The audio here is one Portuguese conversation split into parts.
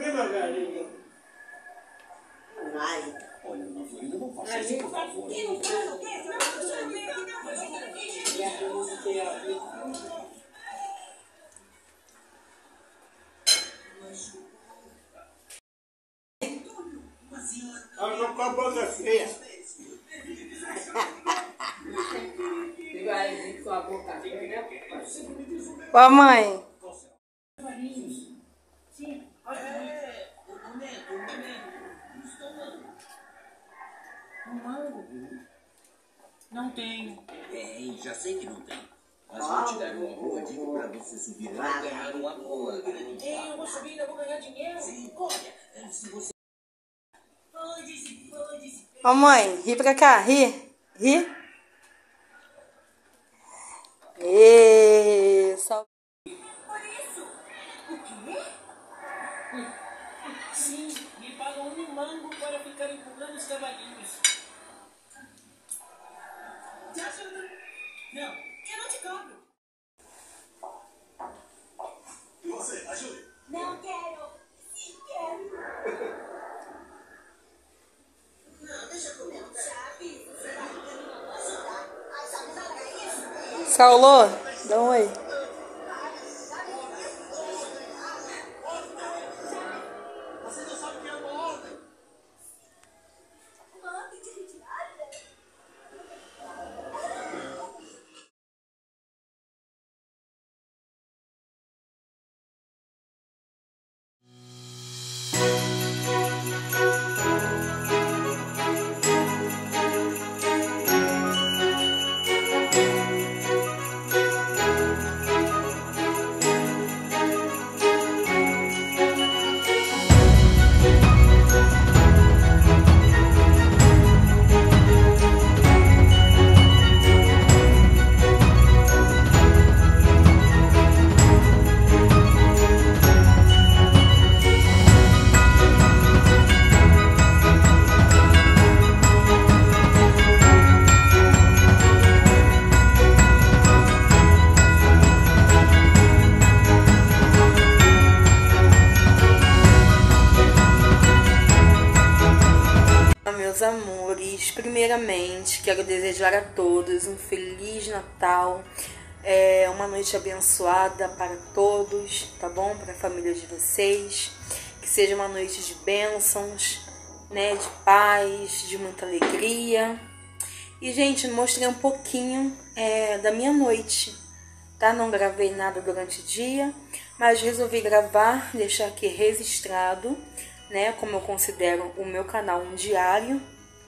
devagarinho. Vai. Olha, dona Florinda, não faça isso, por favor. Ela não com a boca feia. Você vai vir com a boca feia, né? Ó, mãe. Sim. Um mango? Não tenho. Tem, já sei que não tem. Mas vou te dar uma boa dica pra você subir lá e ganhar uma boa grana. Eu vou subir e ainda vou ganhar dinheiro? Sim, olha, se você... Ó, mãe, ri pra cá, ri. Ri. Só... Sim, me pagam um mango para ficar empurrando os cavalinhos. Te ajuda? Não, eu não te cobro. E você, ajude. Não quero. Sim, quero. Não, deixa eu comer. Sabe? Você vai ficando uma moça, tá? Ai, sabe nada isso? Saulô, dá um oi. Você não sabe que é uma ordem. Uma ordem de retirada? Meus amores, primeiramente quero desejar a todos um Feliz Natal, uma noite abençoada para todos, tá bom? Para a família de vocês, que seja uma noite de bênçãos, né? De paz, de muita alegria. E, gente, mostrei um pouquinho da minha noite, tá? Não gravei nada durante o dia, mas resolvi gravar, deixar aqui registrado, né, como eu considero o meu canal um diário,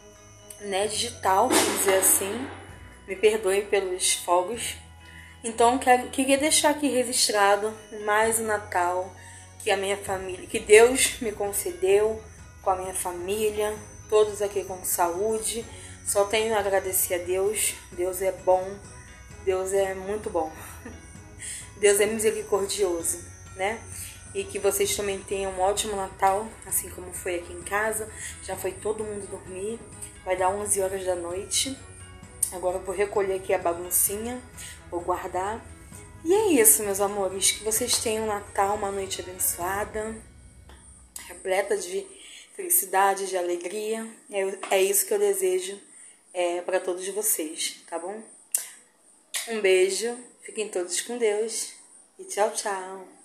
né, digital, vamos dizer assim. Me perdoem pelos fogos. Então queria deixar aqui registrado mais um Natal que a minha família, que Deus me concedeu com a minha família, todos aqui com saúde. Só tenho a agradecer a Deus. Deus é bom, Deus é muito bom. Deus é misericordioso, né? E que vocês também tenham um ótimo Natal, assim como foi aqui em casa. Já foi todo mundo dormir. Vai dar 11 horas da noite. Agora eu vou recolher aqui a baguncinha. Vou guardar. E é isso, meus amores. Que vocês tenham um Natal, uma noite abençoada. Repleta de felicidade, de alegria. É isso que eu desejo para todos vocês, tá bom? Um beijo. Fiquem todos com Deus. E tchau, tchau.